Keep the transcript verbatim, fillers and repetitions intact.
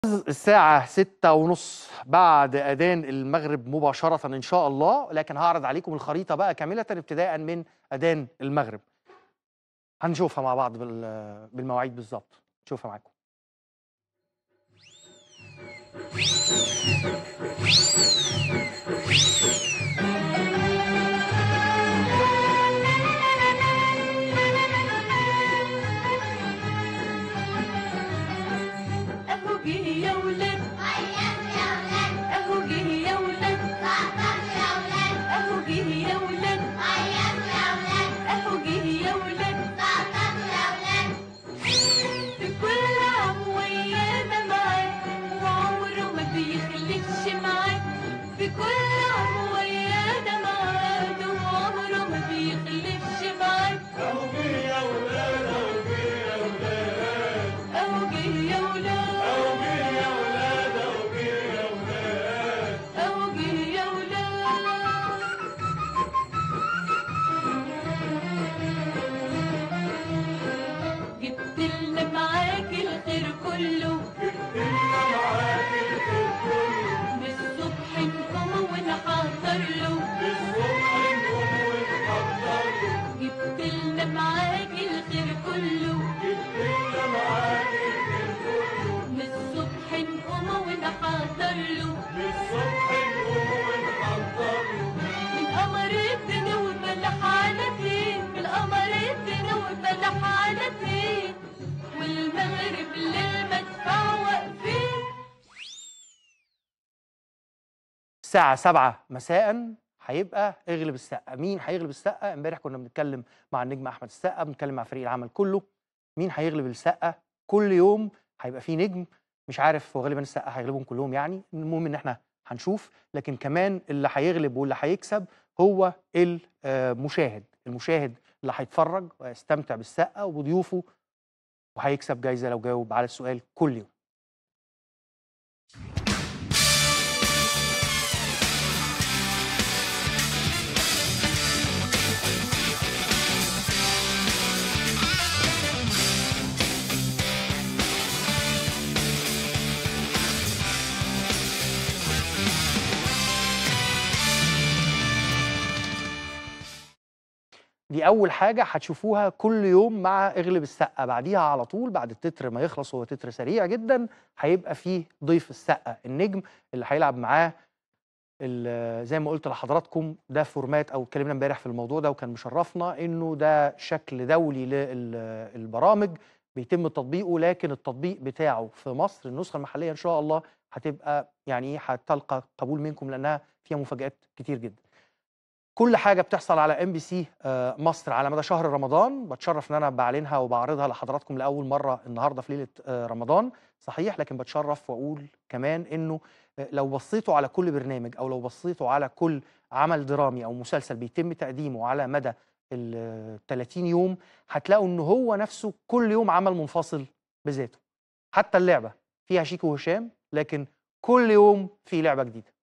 الساعة ستة ونص بعد أذان المغرب مباشرة إن شاء الله، لكن هعرض عليكم الخريطة بقى كاملة ابتداء من أذان المغرب. هنشوفها مع بعض بالمواعيد بالظبط، نشوفها معاكم. الساعة سبعة مساء هيبقى اغلب السقا. مين هيغلب السقا؟ امبارح كنا بنتكلم مع النجم احمد السقا، بنتكلم مع فريق العمل كله. مين هيغلب السقا؟ كل يوم هيبقى فيه نجم، مش عارف، وغالبا السقا هيغلبهم كلهم يعني. المهم ان احنا هنشوف، لكن كمان اللي هيغلب واللي هيكسب هو المشاهد، المشاهد اللي هيتفرج ويستمتع بالسقا وبضيوفه، وهيكسب جايزة لو جاوب على السؤال كل يوم. دي أول حاجة هتشوفوها كل يوم مع اغلب السقا. بعديها على طول بعد التتر ما يخلص، هو تتر سريع جدا، هيبقى فيه ضيف السقا النجم اللي هيلعب معاه. زي ما قلت لحضراتكم ده فورمات، او اتكلمنا امبارح في الموضوع ده وكان مشرفنا انه ده شكل دولي للبرامج بيتم تطبيقه، لكن التطبيق بتاعه في مصر النسخة المحلية ان شاء الله هتبقى يعني هتلقى قبول منكم لانها فيها مفاجآت كتير جدا. كل حاجة بتحصل على ام بي سي مصر على مدى شهر رمضان بتشرف ان انا بعلنها وبعرضها لحضراتكم لاول مرة النهارده في ليلة رمضان صحيح، لكن بتشرف واقول كمان انه لو بصيتوا على كل برنامج او لو بصيتوا على كل عمل درامي او مسلسل بيتم تقديمه على مدى ال ثلاثين يوم هتلاقوا ان هو نفسه كل يوم عمل منفصل بذاته. حتى اللعبة فيها شيكو وهشام، لكن كل يوم في لعبة جديدة.